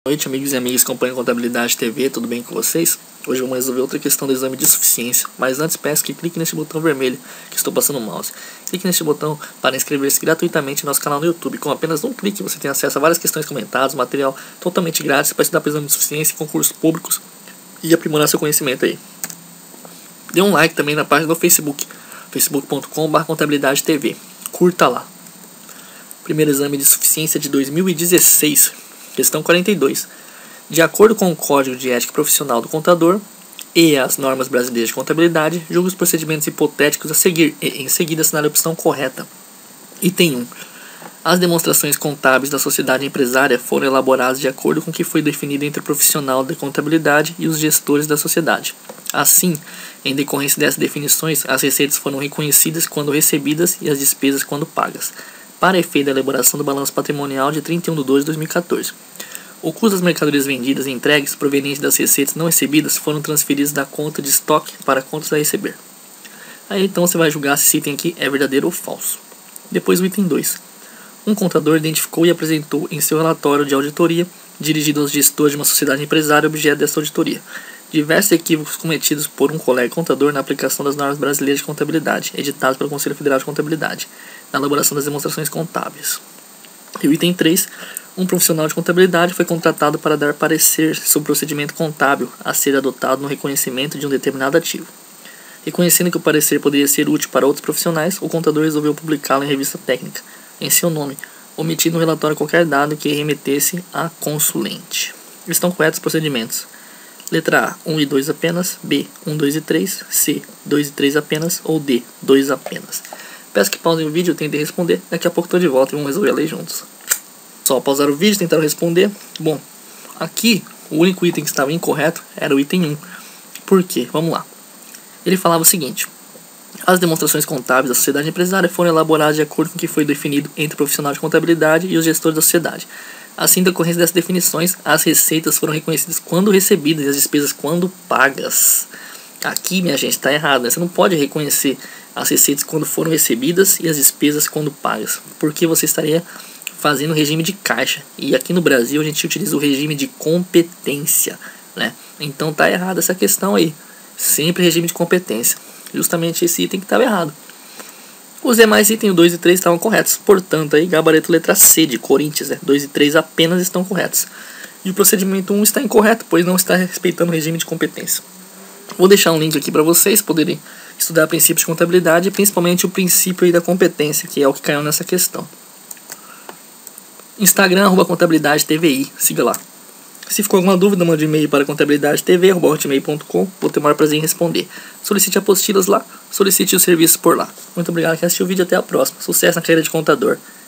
Boa noite, amigos e amigas que acompanham Contabilidade TV, tudo bem com vocês? Hoje vamos resolver outra questão do exame de suficiência, mas antes peço que clique neste botão vermelho que estou passando o mouse. Clique neste botão para inscrever-se gratuitamente no nosso canal no YouTube. Com apenas um clique você tem acesso a várias questões comentadas, material totalmente grátis para estudar para o exame de suficiência, concursos públicos e aprimorar seu conhecimento aí. Dê um like também na página do Facebook, facebook.com/contabilidade TV. Curta lá. Primeiro exame de suficiência de 2016. Questão 42. De acordo com o Código de Ética Profissional do Contador e as normas brasileiras de contabilidade, julgue os procedimentos hipotéticos a seguir e, em seguida, assinar a opção correta. Item 1. As demonstrações contábeis da sociedade empresária foram elaboradas de acordo com o que foi definido entre o profissional da contabilidade e os gestores da sociedade. Assim, em decorrência dessas definições, as receitas foram reconhecidas quando recebidas e as despesas quando pagas, para efeito da elaboração do balanço patrimonial de 31/12/2014. O custo das mercadorias vendidas e entregues provenientes das receitas não recebidas foram transferidos da conta de estoque para contas a receber. Aí então você vai julgar se esse item aqui é verdadeiro ou falso. Depois o item 2. Um contador identificou e apresentou em seu relatório de auditoria, dirigido aos gestores de uma sociedade empresária, objeto dessa auditoria, diversos equívocos cometidos por um colega contador na aplicação das normas brasileiras de contabilidade, editadas pelo Conselho Federal de Contabilidade, na elaboração das demonstrações contábeis. E o item 3. Um profissional de contabilidade foi contratado para dar parecer sobre o procedimento contábil a ser adotado no reconhecimento de um determinado ativo. Reconhecendo que o parecer poderia ser útil para outros profissionais, o contador resolveu publicá-lo em revista técnica, em seu nome, omitindo no relatório qualquer dado que remetesse à consulente. Estão corretos os procedimentos. Letra A, 1 e 2 apenas, B, 1, 2 e 3, C, 2 e 3 apenas, ou D, 2 apenas. Peço que pausem o vídeo, tentem responder, daqui a pouco estou de volta e vamos resolver a lei juntos. Só pausar o vídeo, tentaram responder. Bom, aqui o único item que estava incorreto era o item 1. Por quê? Vamos lá. Ele falava o seguinte: as demonstrações contábeis da sociedade empresária foram elaboradas de acordo com o que foi definido entre o profissional de contabilidade e os gestores da sociedade. Assim, da decorrência dessas definições, as receitas foram reconhecidas quando recebidas e as despesas quando pagas. Aqui, minha gente, está errado, né? Você não pode reconhecer as receitas quando foram recebidas e as despesas quando pagas, porque você estaria fazendo regime de caixa. E aqui no Brasil a gente utiliza o regime de competência, né? Então tá errado essa questão aí. Sempre regime de competência. Justamente esse item que estava errado. Os demais itens 2 e 3 estavam corretos. Portanto, aí gabarito letra C de Corinthians, 2 e 3 apenas estão corretos. E o procedimento 1 está incorreto, pois não está respeitando o regime de competência. Vou deixar um link aqui para vocês poderem estudar princípios de contabilidade e principalmente o princípio aí da competência, que é o que caiu nessa questão. Instagram, @contabilidade TVI, siga lá. Se ficou alguma dúvida, mande e-mail para contabilidadetv@hotmail.com, vou ter o maior prazer em responder. Solicite apostilas lá, solicite os serviços por lá. Muito obrigado por assistir o vídeo, até a próxima. Sucesso na carreira de contador.